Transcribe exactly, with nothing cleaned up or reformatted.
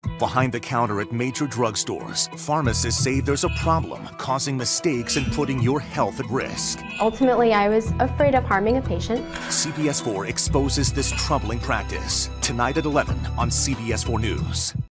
Behind the counter at major drugstores, pharmacists say there's a problem causing mistakes and putting your health at risk. Ultimately, I was afraid of harming a patient. C B S four exposes this troubling practice. Tonight at eleven on C B S four News.